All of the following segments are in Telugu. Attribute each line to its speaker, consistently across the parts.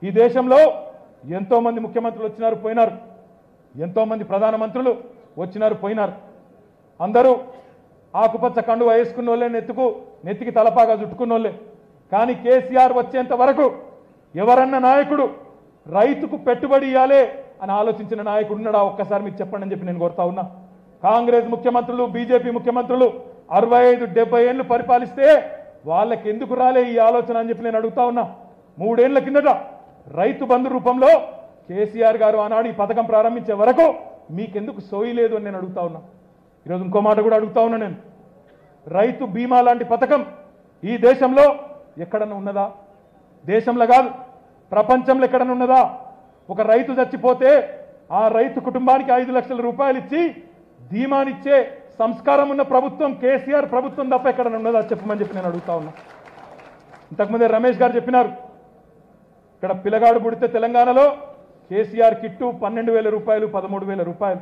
Speaker 1: ఈ దేశంలో ఎంతో మంది ముఖ్యమంత్రులు వచ్చినారు పోయినారు, ఎంతో మంది ప్రధానమంత్రులు వచ్చినారు పోయినారు. అందరూ ఆకుపచ్చ కండువా వేసుకున్న వాళ్ళే, నెత్తికి తలపాగా చుట్టుకున్నోళ్ళే. కానీ కేసీఆర్ వచ్చేంత వరకు ఎవరన్న నాయకుడు రైతుకు పెట్టుబడి ఇవ్వాలే అని ఆలోచించిన నాయకుడు ఉన్నాడా? ఒక్కసారి మీరు చెప్పండి అని చెప్పి నేను కోరుతా ఉన్నా. కాంగ్రెస్ ముఖ్యమంత్రులు, బీజేపీ ముఖ్యమంత్రులు 65-70 ఏళ్ళు పరిపాలిస్తే వాళ్ళకి ఎందుకు రాలే ఈ ఆలోచన అని చెప్పి నేను అడుగుతా ఉన్నా. 3 ఏళ్ల కిందట రైతు బంధు రూపంలో కేసీఆర్ గారు ఆనాడు ఈ పథకం ప్రారంభించే వరకు మీకెందుకు సోయి లేదు అని నేను అడుగుతా ఉన్నా. ఈరోజు ఇంకో మాట కూడా అడుగుతా ఉన్నా నేను. రైతు బీమా లాంటి పథకం ఈ దేశంలో ఎక్కడన్నా ఉన్నదా? దేశంలో కాదు, ప్రపంచంలో ఎక్కడన్నా ఉన్నదా? ఒక రైతు చచ్చిపోతే ఆ రైతు కుటుంబానికి 5 లక్షల రూపాయలు ఇచ్చి ధీమానిచ్చే సంస్కారం ఉన్న ప్రభుత్వం కేసీఆర్ ప్రభుత్వం తప్ప ఎక్కడన్నా ఉన్నదా చెప్పమని చెప్పి నేను అడుగుతా ఉన్నా. ఇంతకుముందే రమేష్ గారు చెప్పినారు, ఇక్కడ పిల్లగాడు పుడితే తెలంగాణలో కేసీఆర్ కిట్టు 12,000 రూపాయలు, 13,000 రూపాయలు.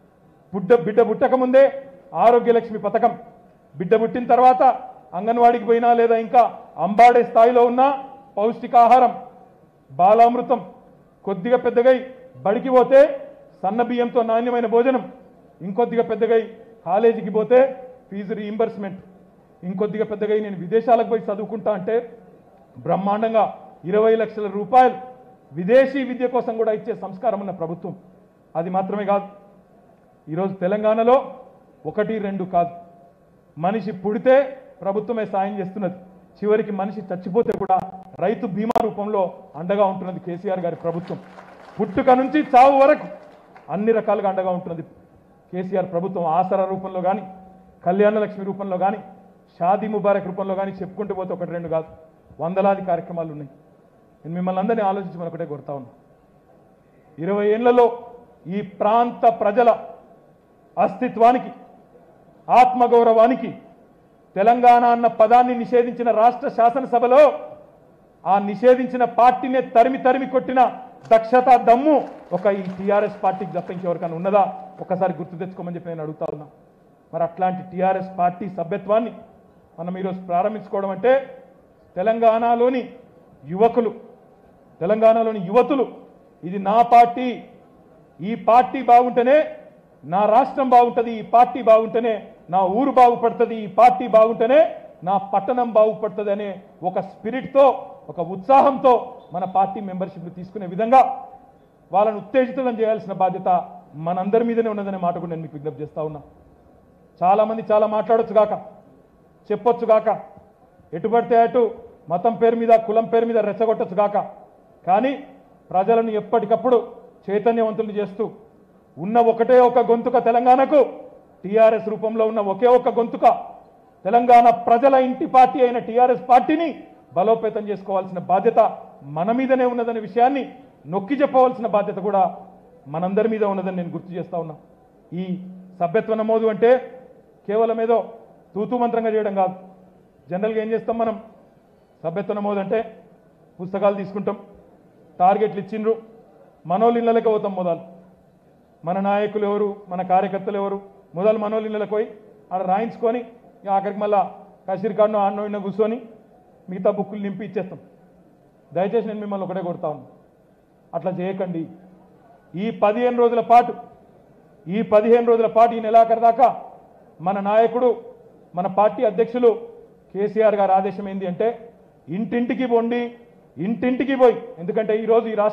Speaker 1: బిడ్డ పుట్టక ముందే ఆరోగ్యలక్ష్మి పథకం, బిడ్డ పుట్టిన తర్వాత అంగన్వాడికి పోయినా లేదా ఇంకా అంబాడే స్థాయిలో ఉన్న పౌష్టికాహారం, బాలామృతం, కొద్దిగా పెద్దగై బడికి పోతే సన్న బియ్యంతో నాణ్యమైన భోజనం, ఇంకొద్దిగా పెద్దగై కాలేజీకి పోతే ఫీజు రీయింబర్స్మెంట్, ఇంకొద్దిగా పెద్దగై నేను విదేశాలకు పోయి చదువుకుంటా అంటే బ్రహ్మాండంగా 20 లక్షల రూపాయలు విదేశీ విద్య కోసం కూడా ఇచ్చే సంస్కారం ఉన్న ప్రభుత్వం. అది మాత్రమే కాదు, ఈరోజు తెలంగాణలో 1-2 కాదు, మనిషి పుడితే ప్రభుత్వమే సాయం చేస్తున్నది, చివరికి మనిషి చచ్చిపోతే కూడా రైతు బీమా రూపంలో అండగా ఉంటున్నది కేసీఆర్ గారి ప్రభుత్వం. పుట్టుక నుంచి చావు వరకు అన్ని రకాలుగా అండగా ఉంటున్నది కేసీఆర్ ప్రభుత్వం. ఆసరా రూపంలో కానీ, కళ్యాణ లక్ష్మి రూపంలో కానీ, షాదీ ముబారక్ రూపంలో కానీ చెప్పుకుంటూ పోతే 1-2 కాదు, వందలాది కార్యక్రమాలు ఉన్నాయి. నేను మిమ్మల్ని అందరినీ ఆలోచించమని ఒకటే కోరుతా ఉన్నా. 20 ఏళ్లలో ఈ ప్రాంత ప్రజల అస్తిత్వానికి, ఆత్మగౌరవానికి తెలంగాణ అన్న పదాన్ని నిషేధించిన రాష్ట్ర శాసనసభలో ఆ నిషేధించిన పార్టీనే తరిమి కొట్టిన దక్షత, దమ్ము ఒక ఈ టీఆర్ఎస్ పార్టీకి తప్ప ఇంకెవరికైనా ఉన్నదా? ఒకసారి గుర్తు తెచ్చుకోమని చెప్పి నేను అడుగుతా ఉన్నా. మరి అట్లాంటి టీఆర్ఎస్ పార్టీ సభ్యత్వాన్ని మనం ఈరోజు ప్రారంభించుకోవడం అంటే తెలంగాణలోని యువతులు ఇది నా పార్టీ, ఈ పార్టీ బాగుంటేనే నా రాష్ట్రం బాగుంటుంది, ఈ పార్టీ బాగుంటేనే నా ఊరు బాగుపడుతుంది, ఈ పార్టీ బాగుంటేనే నా పట్టణం బాగుపడుతుంది అనే ఒక స్పిరిట్తో, ఒక ఉత్సాహంతో మన పార్టీ మెంబర్షిప్ తీసుకునే విధంగా వాళ్ళను ఉత్తేజితం చేయాల్సిన బాధ్యత మనందరి మీదనే ఉన్నదనే మాట కూడా నేను మీకు విజ్ఞప్తి చేస్తా ఉన్నా. చాలామంది చాలా మాట్లాడొచ్చు గాక, చెప్పొచ్చు గాక, ఎటుపడితే అటు మతం పేరు మీద, కులం పేరు మీద రెచ్చగొట్టొచ్చు గాక, కానీ ప్రజలను ఎప్పటికప్పుడు చైతన్యవంతులు చేస్తూ ఉన్న ఒకటే ఒక గొంతుక తెలంగాణకు, టీఆర్ఎస్ రూపంలో ఉన్న ఒకే ఒక గొంతుక తెలంగాణ ప్రజల ఇంటి పార్టీ అయిన టీఆర్ఎస్ పార్టీని బలోపేతం చేసుకోవాల్సిన బాధ్యత మన మీదనే ఉన్నదనే విషయాన్ని నొక్కి చెప్పవలసిన బాధ్యత కూడా మనందరి మీద ఉన్నదని నేను గుర్తు చేస్తా ఉన్నా. ఈ సభ్యత్వ నమోదు అంటే కేవలం ఏదో తూతూ మంత్రంగా చేయడం కాదు. జనరల్గా ఏం చేస్తాం మనం? సభ్యత్వ నమోదు అంటే పుస్తకాలు తీసుకుంటాం, టార్గెట్లు ఇచ్చిండ్రు, మనోళ్ళ ఇళ్ళకి పోతాం. మన నాయకులు ఎవరు, మన కార్యకర్తలు ఎవరు, మనోళ్ళ ఇళ్ళకి పోయి ఆడ రాయించుకొని ఆఖరికి మళ్ళా కసిరి కాడనో ఆడనో ఇన్నో కూర్చొని మిగతా బుక్కులు నింపి ఇచ్చేస్తాం. దయచేసి నేను మిమ్మల్ని ఒకటే కొడతా ఉన్నాను, అట్లా చేయకండి. ఈ 15 రోజుల పాటు ఈ నెలాఖరు దాకా మన నాయకుడు, మన పార్టీ అధ్యక్షులు కేసీఆర్ గారి ఆదేశం ఏంటి అంటే ఇంటింటికి పోయి, ఎందుకంటే ఈరోజు ఈ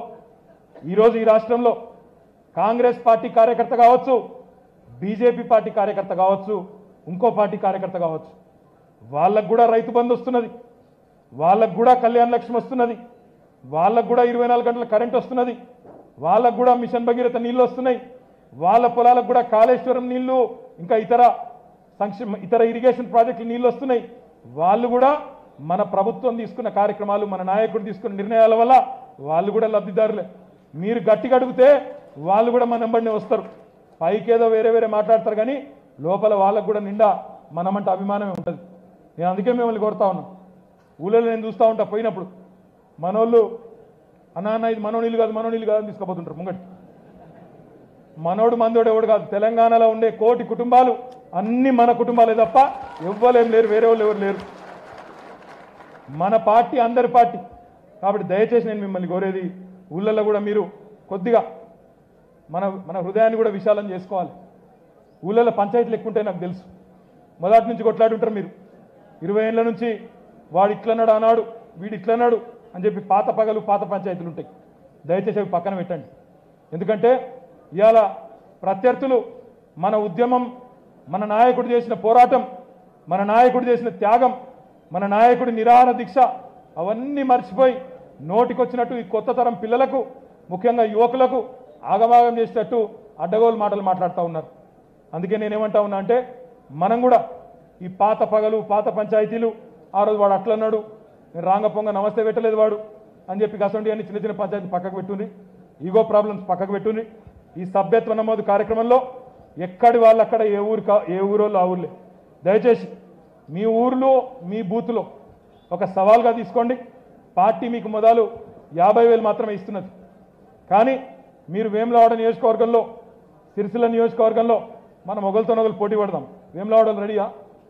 Speaker 1: రాష్ట్రంలో కాంగ్రెస్ పార్టీ కార్యకర్త కావచ్చు, బీజేపీ పార్టీ కార్యకర్త కావచ్చు, ఇంకో పార్టీ కార్యకర్త కావచ్చు, వాళ్ళకు కూడా రైతు బంధు వస్తున్నది, వాళ్ళకు కూడా కళ్యాణ లక్ష్మి వస్తున్నది, వాళ్ళకు కూడా 24 గంటల కరెంట్ వస్తున్నది, వాళ్ళకు కూడా మిషన్ భగీరథ నీళ్లు వస్తున్నాయి, వాళ్ళ పొలాలకు కూడా కాళేశ్వరం నీళ్లు, ఇంకా ఇతర ఇరిగేషన్ ప్రాజెక్టులు నీళ్లు వస్తున్నాయి. వాళ్ళు కూడా మన ప్రభుత్వం తీసుకున్న కార్యక్రమాలు, మన నాయకుడు తీసుకున్న నిర్ణయాల వల్ల వాళ్ళు కూడా లబ్ధిదారులే. మీరు గట్టిగా అడిగితే వాళ్ళు కూడా మన వెంబడినే వస్తారు. పైకేదో వేరే మాట్లాడతారు, కానీ లోపల వాళ్ళకు కూడా నిండా మనమంటే అభిమానమే ఉంటుంది. నేను అందుకే మిమ్మల్ని కోరుతా ఉన్నా. ఊళ్ళో నేను చూస్తూ ఉంటా, పోయినప్పుడు మనోళ్ళు అన్న ఇది మనోళ్ళు కాదు అని తీసుకుపోతుంటారు ముంగటి. మనోడు మందోడు ఎవడు కాదు, తెలంగాణలో ఉండే 1 కోటి కుటుంబాలు అన్ని మన కుటుంబాలే తప్ప ఎవ్వరేం లేరు, వేరే వాళ్ళు ఎవరు లేరు. మన పార్టీ అందరి పార్టీ, కాబట్టి దయచేసి నేను మిమ్మల్ని కోరేది ఊళ్ళల్లో కూడా మీరు కొద్దిగా మన హృదయాన్ని కూడా విశాలం చేసుకోవాలి. ఊళ్ళల్లో పంచాయతీలు ఎక్కువ ఉంటాయి నాకు తెలుసు. మొదటి నుంచి కొట్లాడుంటారు మీరు. 20 ఏళ్ళ నుంచి వాడు ఇట్లన్నాడు అన్నాడు, వీడు ఇట్లన్నాడు అని చెప్పి పాత పగలు పాత పంచాయతీలు ఉంటాయి. దయచేసి అవి పక్కన పెట్టండి. ఎందుకంటే ఇవాళ ప్రత్యర్థులు మన ఉద్యమం, మన నాయకుడు చేసిన పోరాటం, మన నాయకుడు చేసిన త్యాగం, మన నాయకుడి నిరాహార దీక్ష అవన్నీ మర్చిపోయి నోటికొచ్చినట్టు ఈ కొత్త తరం పిల్లలకు, ముఖ్యంగా యువకులకు ఆగమాగం చేసేటట్టు అడ్డగోలు మాటలు మాట్లాడుతూ ఉన్నారు. అందుకే నేనేమంటా ఉన్నా అంటే మనం కూడా ఈ పాత పగలు పాత పంచాయతీలు, ఆ రోజు వాడు అట్లన్నాడు, నేను రాంగపొంగ నమస్తే పెట్టలేదు వాడు అని చెప్పి అసొంటి అన్ని చిన్న చిన్న పంచాయతీ పక్కకు పెట్టుంది, ఈగో ప్రాబ్లమ్స్ పక్కకు పెట్టుంది. ఈ సభ్యత్వ నమోదు కార్యక్రమంలో ఎక్కడి వాళ్ళు అక్కడ ఏ ఊరోళ్ళు ఆ ఊర్లే. దయచేసి మీ ఊర్లో మీ బూత్లో ఒక సవాల్గా తీసుకోండి. పార్టీ మీకు మొదలు 50,000 మాత్రమే ఇస్తున్నది. కానీ మీరు వేములవాడ నియోజకవర్గంలో, సిరిసిల్ల నియోజకవర్గంలో మనం ఒకరితో ఒకరు పోటీ పడదాం. వేములవాడలు రెడీయా?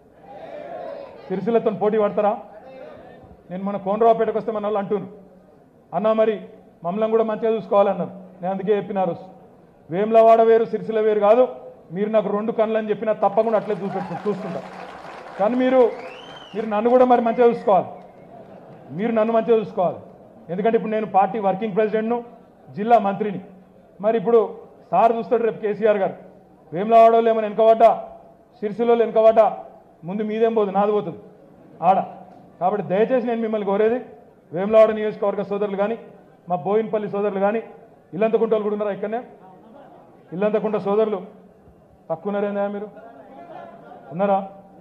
Speaker 1: సిరిసిల్లతో పోటీ పడతారా? నేను మన కోనరావుపేటకు వస్తే మన వాళ్ళు అంటున్నారు, అన్నా మరి మమ్మల్ని కూడా మంచిగా చూసుకోవాలన్నారు. నేను అందుకే చెప్పినారు, వేములవాడ వేరు సిరిసిల్ల వేరు కాదు, మీరు నాకు 2 కన్నులు అని చెప్పినా తప్పకుండా అట్లే చూసుకుంటా. కానీ మీరు నన్ను కూడా మరి మంచిగా చూసుకోవాలి. మీరు నన్ను మంచిగా చూసుకోవాలి. ఎందుకంటే ఇప్పుడు నేను పార్టీ వర్కింగ్ ప్రెసిడెంట్ను, జిల్లా మంత్రిని. మరి ఇప్పుడు సార్ చూస్తాడు రేపు కేసీఆర్ గారు, వేములవాడలో ఏమైనా వెనకబడ్డా, సిరిసిల్లో వెనకబడ్డా ముందు మీదేం పోదు, నాది పోతుంది ఆడ. కాబట్టి దయచేసి నేను మిమ్మల్ని కోరేది, వేములవాడ నియోజకవర్గ సోదరులు కానీ, మా బోయినపల్లి సోదరులు కానీ, ఇల్లంతకుంట వాళ్ళు కూడా ఉన్నారా? ఇక్కడనే ఇల్లంతకుంట సోదరులు తక్కువ ఉన్నారేందా? మీరు ఉన్నారా?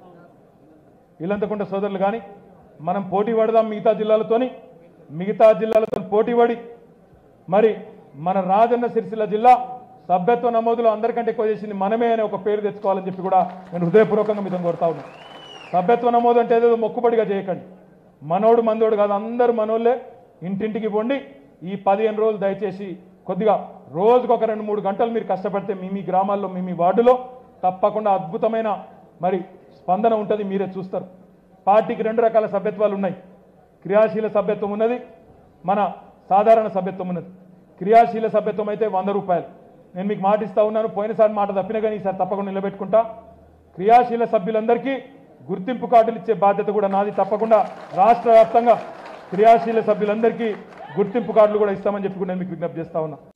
Speaker 1: ఇల్లంతకుంట సోదరులు కానీ మనం పోటీ పడదాం మిగతా జిల్లాలతో పోటీ పడి మరి మన రాజన్న సిరిసిల్ల జిల్లా సభ్యత్వ నమోదులో అందరికంటే ఎక్కువ చేసింది మనమే అనే ఒక పేరు తెచ్చుకోవాలని చెప్పి కూడా నేను హృదయపూర్వకంగా మీతో కోరుతా ఉన్నాను. సభ్యత్వ నమోదు అంటే ఏదో మొక్కుబడిగా చేయకండి. మనోడు మందోడు కాదు, అందరూ మనోళ్ళే. ఇంటింటికి పొండి ఈ 15 రోజులు దయచేసి కొద్దిగా రోజుకు ఒక 2-3 గంటలు మీరు కష్టపడితే మీ గ్రామాల్లో మీ వార్డులో తప్పకుండా అద్భుతమైన మరి స్పందన ఉంటుంది, మీరే చూస్తారు. పార్టీకి 2 రకాల సభ్యత్వాలు ఉన్నాయి. క్రియాశీల సభ్యత్వం ఉన్నది, మన సాధారణ సభ్యత్వం ఉన్నది. క్రియాశీల సభ్యత్వం అయితే 100 రూపాయలు. నేను మీకు మాట ఇస్తా ఉన్నాను, పోయినసారి మాట తప్పినా కానీ ఈసారి తప్పకుండా నిలబెట్టుకుంటా. క్రియాశీల సభ్యులందరికీ గుర్తింపు కార్డులు ఇచ్చే బాధ్యత కూడా నాది. తప్పకుండా రాష్ట్ర వ్యాప్తంగా క్రియాశీల సభ్యులందరికీ గుర్తింపు కార్డులు కూడా ఇస్తామని చెప్పి కూడా నేను మీకు విజ్ఞప్తి చేస్తా ఉన్నా.